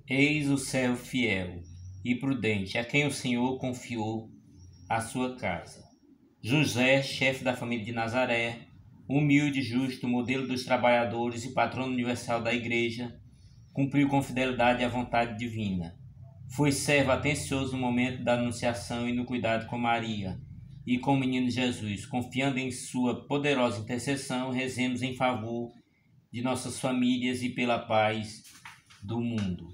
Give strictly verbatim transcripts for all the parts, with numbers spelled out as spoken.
Eis o servo fiel e prudente, a quem o Senhor confiou a sua casa. José, chefe da família de Nazaré, humilde, justo, modelo dos trabalhadores e patrono universal da igreja, cumpriu com fidelidade a vontade divina. Foi servo atencioso no momento da anunciação e no cuidado com Maria e com o menino Jesus. Confiando em sua poderosa intercessão, rezemos em favor de nossas famílias e pela paz do mundo.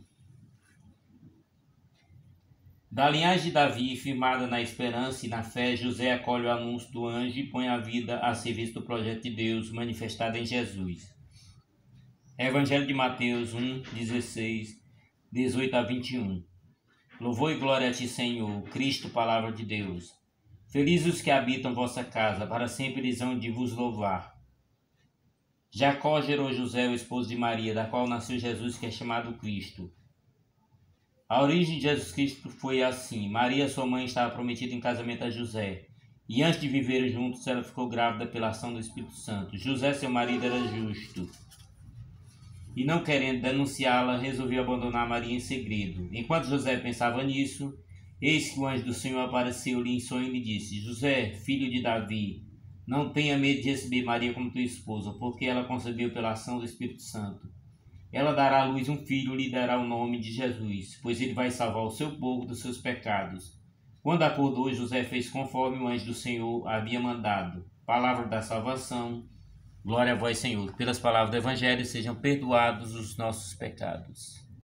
Da linhagem de Davi, firmada na esperança e na fé, José acolhe o anúncio do anjo e põe a vida a serviço do projeto de Deus manifestado em Jesus. Evangelho de Mateus um, dezesseis, dezoito a vinte e um. Louvor e glória a ti, Senhor, Cristo, palavra de Deus. Felizes os que habitam vossa casa, para sempre eles hão de vos louvar. Jacó gerou José, o esposo de Maria, da qual nasceu Jesus, que é chamado Cristo. A origem de Jesus Cristo foi assim. Maria, sua mãe, estava prometida em casamento a José, e antes de viverem juntos, ela ficou grávida pela ação do Espírito Santo. José, seu marido, era justo, e não querendo denunciá-la, resolveu abandonar Maria em segredo. Enquanto José pensava nisso, eis que o anjo do Senhor apareceu-lhe em sonho e lhe disse: José, filho de Davi, não tenha medo de receber Maria como tua esposa, porque ela concebeu pela ação do Espírito Santo. Ela dará à luz um filho e lhe dará o nome de Jesus, pois ele vai salvar o seu povo dos seus pecados. Quando acordou, José fez conforme o anjo do Senhor havia mandado. Palavra da salvação. Glória a vós, Senhor. Pelas palavras do Evangelho sejam perdoados os nossos pecados.